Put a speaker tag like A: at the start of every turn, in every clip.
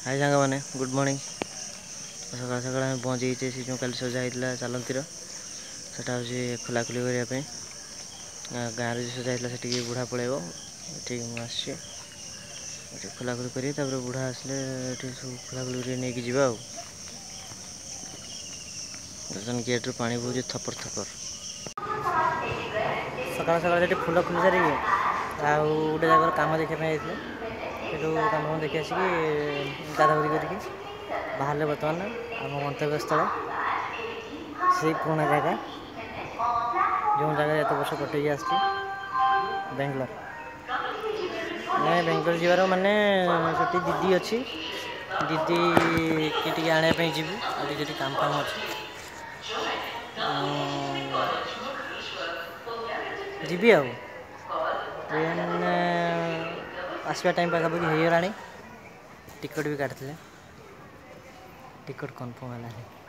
A: हाय सांग मैंने good morning. सकाल सकाल आम पहुँची से जो कल सजा होता चलती सेटा हूँ खोलाखोली करने गाँव जो सजा होता से बुढ़ा पलैब ठीक मुझे खोलाखोली कर बुढ़ा आसले सब खोलाखोली कर नहीं जावा गेट्रु पानी बहुत थपर थपर सकाल सकाल से फुल खुली सारे गोटे जगह कम देखापी जाते कम देखी आसिक गाधागुधी करके बाहर बर्तमान आम गंतव्य स्थल से पुराना जगह जो जगह एत वर्ष कटक आसी बेंगलोर मैं बेंगलोर जीवार माने से दीदी अच्छी दीदी की आने जीवु आज काम फाम अच्छे जीवी आ ट्रेन आसवा टाइम पाखापाखि हो गला टिकट भी काटते टिकट कन्फर्म है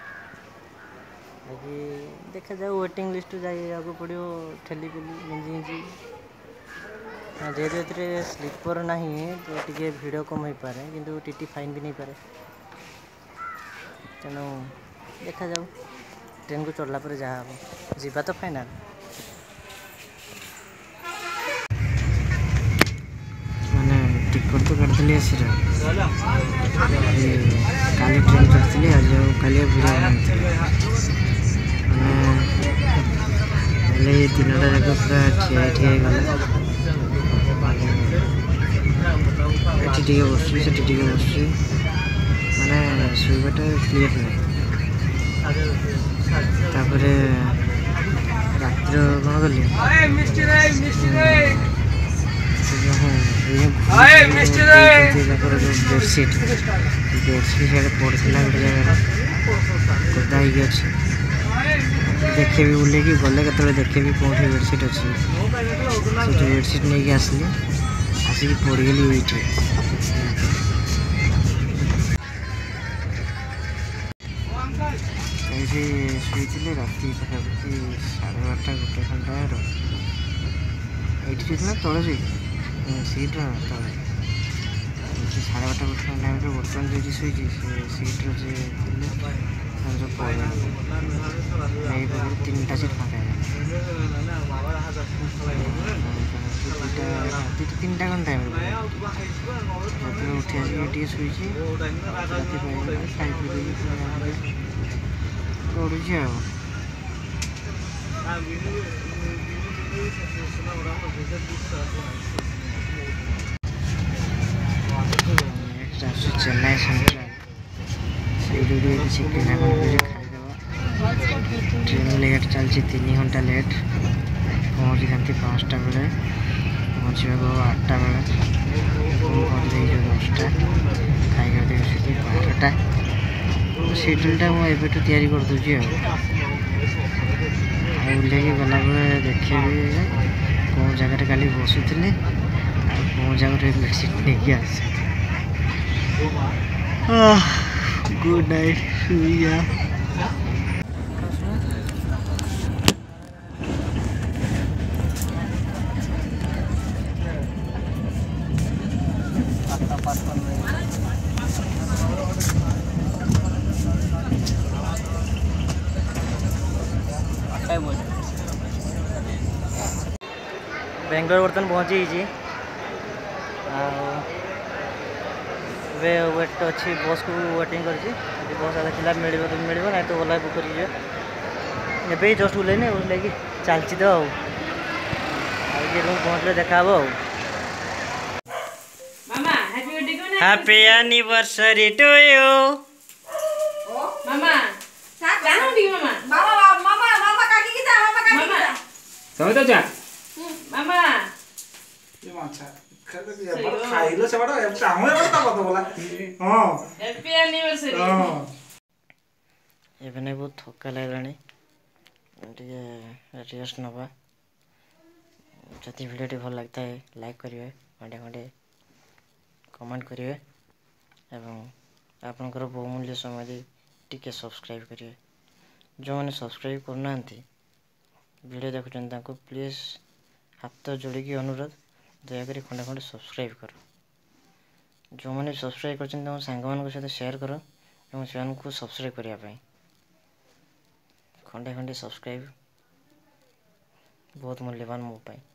A: बाकी देखा जाओ वेटिंग लिस्ट जाइए पड़ो ठेली पेली इंजी इंजी जेहेतु ये स्लीपर ना तो टी भिड़ कम हो पाए कि टीटी फाइन भी नहीं पारे तेणु देखा जाओ ट्रेन को चढ़ला पर जहाँ हम जीवा तो फाइनाल मैंने टिकट तो काटती आसी काली ट्रेन चढ़ी आज काली भिड़ मैंने ये 3टा जाक पूरा ठिया ठिया गला ये बस माने शुवाटा क्लीयर नहीं रात्र कौन कली बेडसीट बेडसीट पड़ा गोटे जगह गदा अच्छे देखे भी बुले कि गले के देखे भी कौन बेडसीट अच्छी से बेडसीट नहीं आसली आसिक पड़गली ये शुई राति पाखापाखि 12:30 गोटे घंटा ये तले शुई सीट्र तले 12:30 गोटे घंटा बर्तमान जो शुई सीट्र जो पड़े 3टा सीट फाँका राति 3टा घंटा टाइम उठी आसिक शुई राति खाई पी पड़ुची चेन्नई सेंट्रल से किना खाईदेव ट्रेन लेट चलती 3 घंटा लेट पहुँची था 5टा बेले पहुँचा 8टा बेले पहुँची 10टा खाई 12टा शेड्यूलटा मुझे तैयारी कर दूसरी बुले गला देखे कौन जगह काली बसुली कौन जगह बेडसीट नहीं आस गुड नाइट शुइया बेंगलोर बर्तमान पहुँची वेट अच्छी बस को वेटिंग कर बस देखा मिल तो मिल ना तो गला बुक कर जस्ट ओल्लैनी ओल्लैक चलती तो रूम पहुँचले देखा हैप्पी एनिवर्सरी टू यू
B: मामा
C: समिता जा
B: मामा
C: ये माछा खाइलो से बड़ा चाहू बड़ा कत बोला हां
B: हैप्पी एनिवर्सरी
C: हां
A: एबने बहुत थका लागलानी रेस्ट नवा जति वीडियो भल लगता है लाइक करिवे खंडे खंडे कमेंट करिवे एवं आपनकर बहुमूल्य समय दे टिके सब्सक्राइब करिवे जो मैंने सब्सक्राइब करना वीडियो देखुचन ताको प्लीज हाथ जोड़ी अनुरोध दयाकोरी खंडे खंडे सब्सक्राइब कर जो मैंने सब्सक्राइब कर सांग मान सहित शेयर कर से सब्सक्राइब करने खंडे खंडे सब्सक्राइब बहुत मूल्यवान मो पाई।